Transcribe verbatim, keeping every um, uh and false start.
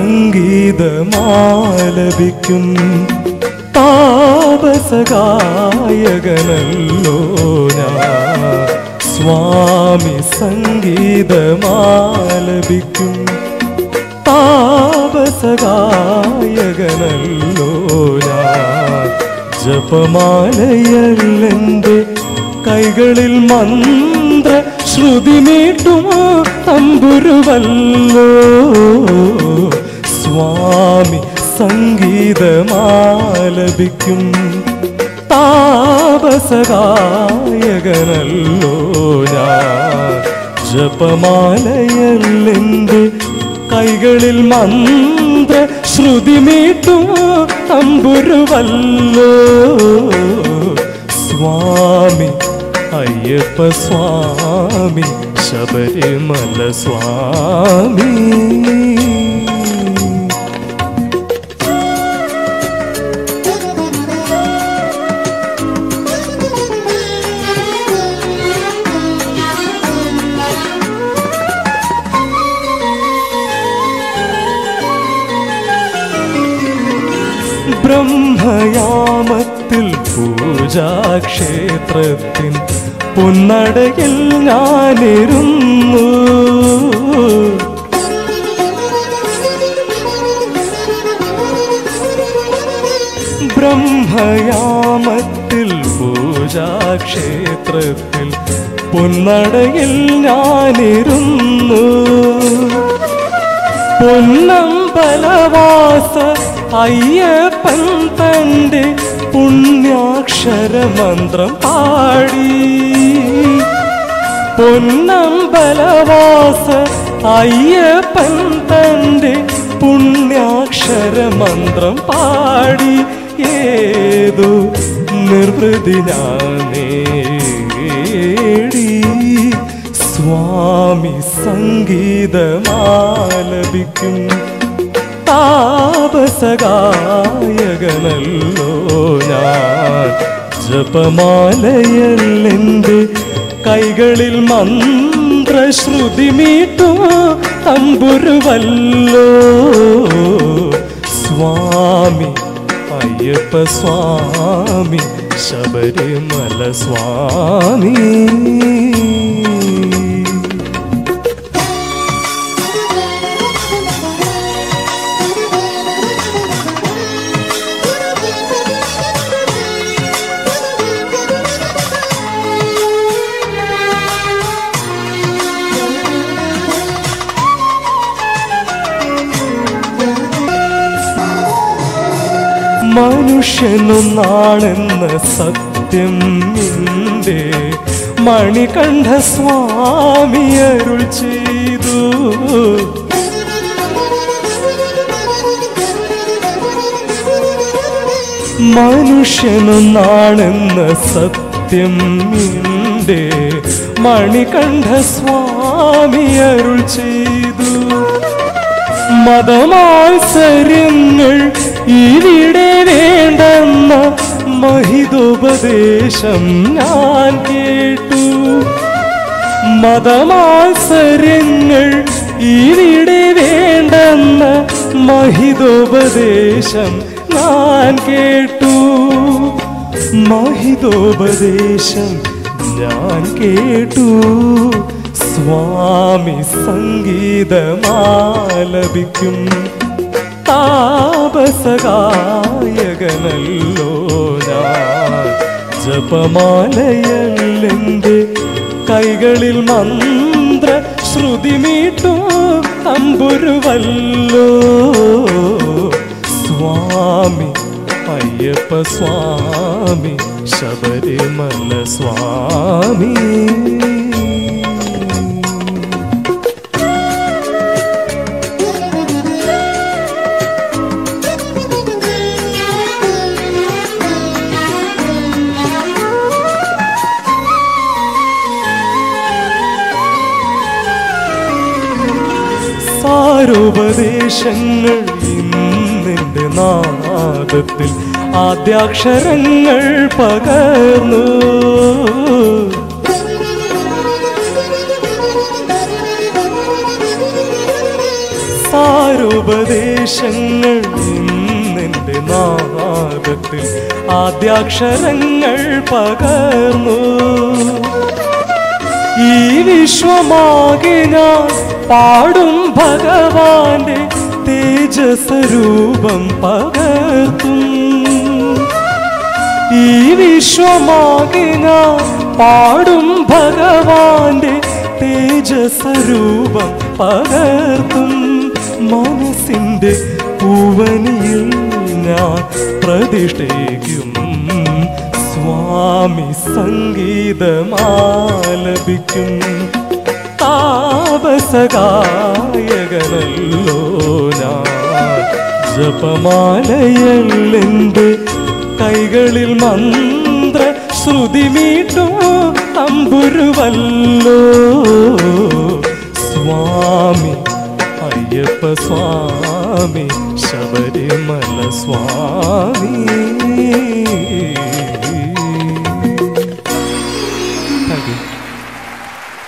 സംഗീതമാലപിക്കും താപസഗായകനല്ലോ ഞാൻ. സ്വാമി സംഗീതമാലപിക്കും താപസഗായകനല്ലോ ഞാൻ. ജപമാലയല്ലെന്റെ കൈകളിൽ മന്ത്ര ശ്രുതിമീട്ടും തമ്പുരുവല്ലോ. സ്വാമി സംഗീതമാലപിക്കും താപസഗായകനല്ലോ ഞാൻ. ജപമാലയല്ലെന്റെ കൈകളിൽ മന്ത്ര ശ്രുതിമീട്ടും തമ്പുരുവല്ലോ. സ്വാമി അയ്യപ്പ സ്വാമി ശബരിമല സ്വാമി. ബ്രഹ്മയാമത്തിൽ പൂജാക്ഷേത്രത്തിൻ പൊന്നടയിൽ ഞാനിരുന്നു. ബ്രഹ്മയാമത്തിൽ പൂജാക്ഷേത്രത്തിൽ പൊന്നടയിൽ ഞാനിരുന്നു. പൊന്നമ്പലവാസ അയ്യപ്പൻ തന്റെ പുണ്യാക്ഷരമന്ത്രം പാടി. പൊന്നമ്പലവാസ അയ്യപ്പൻ തന്റെ പുണ്യാക്ഷരമന്ത്രം പാടി. ഏതു നിർവൃതി ഞാൻ നേടി. സ്വാമി സംഗീതമാലപിക്കും താപസഗായകനല്ലോ ഞാൻ. ജപമാലയല്ലെന്റെ കൈകളിൽ മന്ത്ര ശ്രുതിമീട്ടും തമ്പുരുവല്ലോ. സ്വാമി അയ്യപ്പ സ്വാമി ശബരിമല സ്വാമി. മനുഷ്യനൊന്നാണെന്ന സത്യം നിന്റെ മണികണ്ഠ സ്വാമി അരുൾ ചെയ്തു. മനുഷ്യനൊന്നാണെന്ന സത്യം നിന്റെ മണികണ്ഠ സ്വാമി അരുൾ ചെയ്തു. മതമാത്സര്യങ്ങൾ ഇവിടെ വേണ്ടെന്ന മഹിതോപദേശം ഞാൻ കേട്ടു. മതമാത്സര്യങ്ങൾ ഇവിടെ വേണ്ടെന്ന മഹിതോപദേശം ഞാൻ കേട്ടു. മഹിതോപദേശം ഞാൻ കേട്ടു. സ്വാമി സംഗീതമാലപിക്കും താപസഗായകനല്ലോ ഞാൻ. ജപമാലയല്ലെന്റെ കൈകളിൽ മന്ത്ര ശ്രുതിമീട്ടും തമ്പുരുവല്ലോ. സ്വാമി അയ്യപ്പ സ്വാമി ശബരിമല സ്വാമി. സാരോപദേശങ്ങൾ ഇന്നെൻ്റെ നാദത്തിൽ ആദ്യാക്ഷരങ്ങൾ പകർന്നു. സാരോപദേശങ്ങൾ ഉപദേശങ്ങൾ ഇന്നെൻ്റെ നാദത്തിൽ ആദ്യാക്ഷരങ്ങൾ പകർന്നു. ഈ വിശ്വമാകെ ഞാൻ പാടും ഭഗവാന്റെ തേജസ്വരൂപം പകർത്തും. ഈ വിശ്വമാകെ ഞാൻ പാടും ഭഗവാന്റെ തേജസ്വരൂപം പകർത്തും. മനസ്സിൻ്റെ പൂവനിയിൽ ഞാൻ പ്രതിഷ്ഠിക്കും. സ്വാമി സംഗീതമാലപിക്കും. താപസഗായകനല്ലോ ഞാൻ. ജപമാലയല്ലെൻ്റെ കൈകളിൽ മന്ത്ര ശ്രുതി മീട്ടും തമ്പുരുവല്ലോ. സ്വാമി അയ്യപ്പ സ്വാമി, ശബരിമല സ്വാമി.